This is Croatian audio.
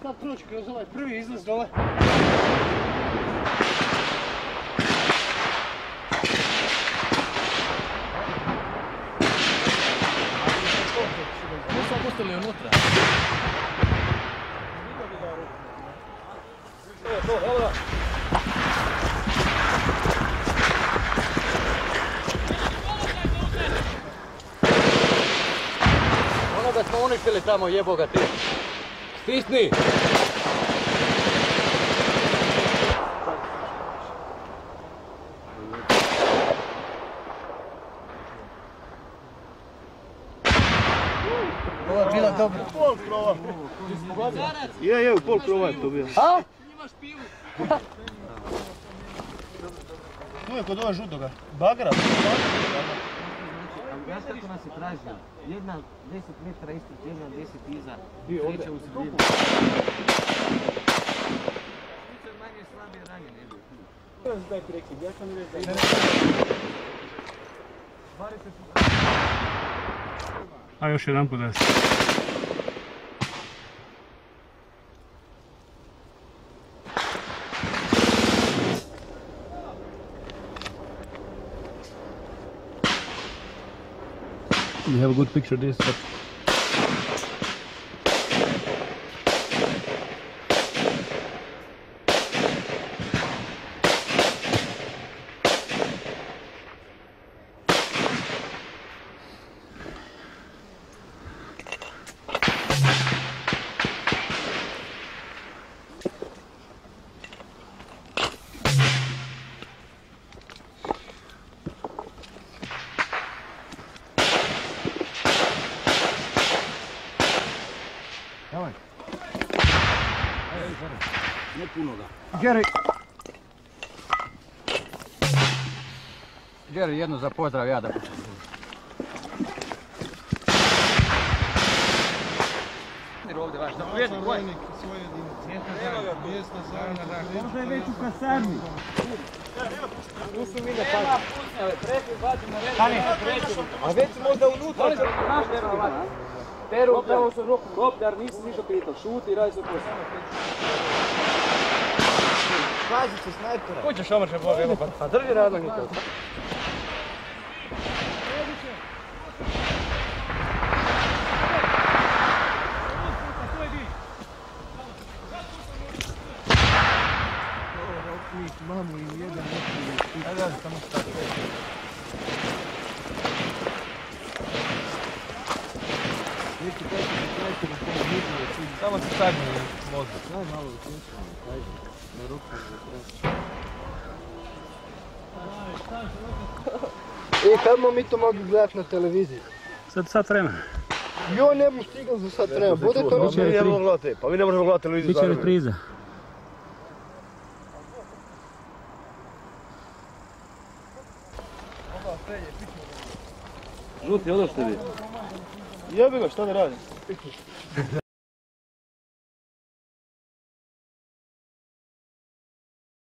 sad proći kroz ovaj prvi izlaz dole. Ovo sam pustili unutra. Evo. Onoga smo uništili tamo, jebo ga ti. Stisni! Ovo je bila dobra. Pol krova. Je, u pol krova je to bio. A? Tu je kod ova žutoga. Bagra. Znaš kako nas je tražio? Jedna 10 metara ispred, jedna 10 iza. Treća u sredinu. Svičar manje slabije ranjen je bio. Daj prekid, ja sam reći da A još jedan put da se. You have a good picture of this. Ne puno ga. Geri, jedno za pozdrav, ja da počnem. Ovdje vaš, zapovjednik, koji? Svoje jedinice. mjesna zajednica. Možda je već u kasarni. Tu su mi ne pađe. Prešli, bađi na redu. A već možda unutra. Oni su naš verovati. Teru, pravo su ruku kopljar, nisi ništa pitao. Šuti i radi se posao. Pazit će snajpera. Ko će šomrče Bože, evo pa drži radnog nikad. Mamu im jedan neki. Ajde, samo stati. Neki peti na polu vidno. Samo se sagni mozgu. Daj malo učinčano, kaži. Na ruku E, kad smo mi to mogli gledati na televiziji? Sad vremena. Jo, ne bih stigao za sad vremena. Bude to Biće repri- Pa mi ne možemo gledati televiziju. Biće repriza. Žuti, ono što bi. Jebi ga, šta da radim?